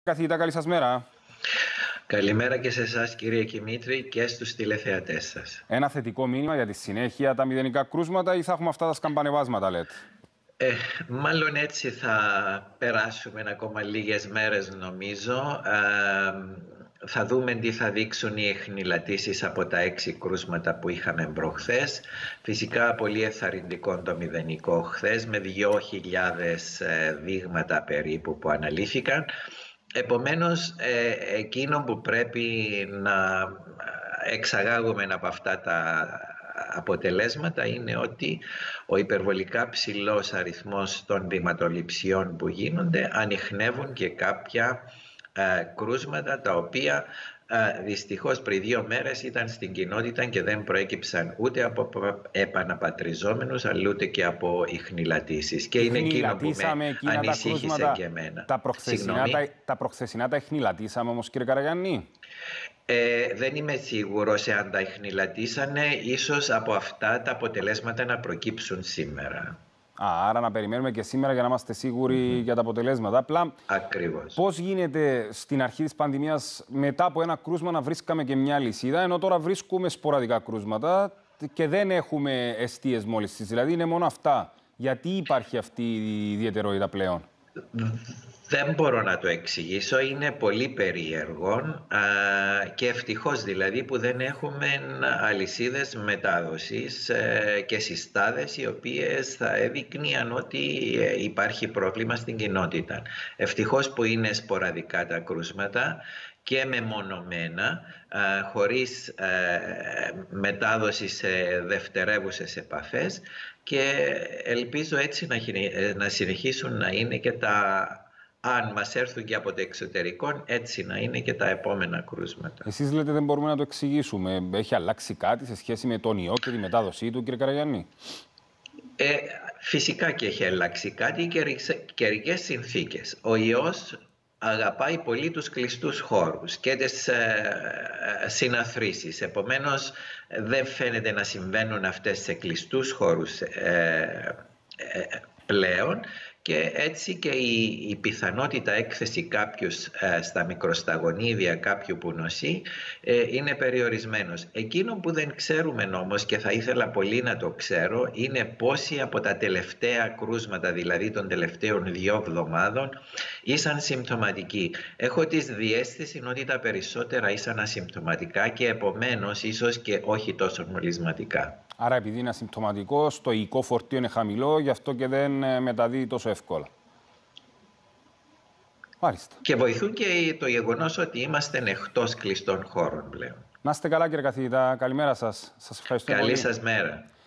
Καθηγητά, καλή σας μέρα. Καλημέρα και σε εσάς, κύριε Κιμήτρη, και στους τηλεθεατές σας. Ένα θετικό μήνυμα για τη συνέχεια, τα μηδενικά κρούσματα, ή θα έχουμε αυτά τα σκαμπανεβάσματα, λέτε? Μάλλον έτσι θα περάσουμε ακόμα λίγες μέρες, νομίζω. Θα δούμε τι θα δείξουν οι εχνηλατήσεις από τα 6 κρούσματα που είχαμε προχθές. Φυσικά πολύ ενθαρρυντικό το μηδενικό χθες, με 2.000 δείγματα περίπου που αναλύθηκαν. Επομένως, εκείνο που πρέπει να εξαγάγουμε από αυτά τα αποτελέσματα είναι ότι ο υπερβολικά ψηλός αριθμός των βηματοληψιών που γίνονται ανιχνεύουν και κάποια κρούσματα τα οποία δυστυχώς πριν 2 μέρες ήταν στην κοινότητα και δεν προέκυψαν ούτε από επαναπατριζόμενους αλλά ούτε και από ιχνηλατήσεις. Και είναι εκείνο που με ανησύχησε και εμένα. Τα προχθεσινά τα ιχνηλατήσαμε όμως, κύριε Καραγιάννη? Δεν είμαι σίγουρος εάν τα ιχνηλατήσανε, ίσως από αυτά τα αποτελέσματα να προκύψουν σήμερα. Άρα να περιμένουμε και σήμερα για να είμαστε σίγουροι για τα αποτελέσματα. Απλά, ακριβώς. Πώς γίνεται στην αρχή της πανδημίας μετά από ένα κρούσμα να βρίσκαμε και μια λυσίδα, ενώ τώρα βρίσκουμε σποραδικά κρούσματα και δεν έχουμε εστίες μόλυνσης? Δηλαδή είναι μόνο αυτά. Γιατί υπάρχει αυτή η ιδιαιτερότητα πλέον? Δεν μπορώ να το εξηγήσω, είναι πολύ περίεργο και ευτυχώς δηλαδή που δεν έχουμε αλυσίδες μετάδοσης και συστάδες οι οποίες θα έδειχναν ότι υπάρχει πρόβλημα στην κοινότητα. Ευτυχώς που είναι σποραδικά τα κρούσματα και μεμονωμένα, χωρίς μετάδοση σε δευτερεύουσες επαφές, και ελπίζω έτσι να συνεχίσουν να είναι και αν μας έρθουν και από το εξωτερικό, έτσι να είναι και τα επόμενα κρούσματα. Εσείς λέτε δεν μπορούμε να το εξηγήσουμε. Έχει αλλάξει κάτι σε σχέση με τον ιό και τη μετάδοσή του, κύριε Καραγιάννη? Φυσικά και έχει αλλάξει κάτι, καιρικές συνθήκες. Ο ιός αγαπάει πολύ τους κλειστούς χώρους και τις συναθρήσεις. Επομένως, δεν φαίνεται να συμβαίνουν αυτές σε κλειστούς χώρους πλέον, και έτσι και η πιθανότητα έκθεση κάποιους στα μικροσταγονίδια κάποιου που νοσεί είναι περιορισμένος. Εκείνο που δεν ξέρουμε όμως, και θα ήθελα πολύ να το ξέρω, είναι πόσοι από τα τελευταία κρούσματα, δηλαδή των τελευταίων 2 εβδομάδων, ήσαν συμπτωματικοί. Έχω τη διαίσθηση ότι τα περισσότερα ήσαν ασυμπτωματικά και επομένως ίσως και όχι τόσο μολυσματικά. Άρα, επειδή είναι ασυμπτωματικός, το υλικό φορτίο είναι χαμηλό, γι' αυτό και δεν μεταδίδει τόσο εύκολα. Μάλιστα. Και βοηθούν και το γεγονός ότι είμαστε εκτός κλειστών χώρων πλέον. Να είστε καλά, κύριε καθηγητά. Καλημέρα σας. Σας ευχαριστώ πολύ. Καλή σας μέρα.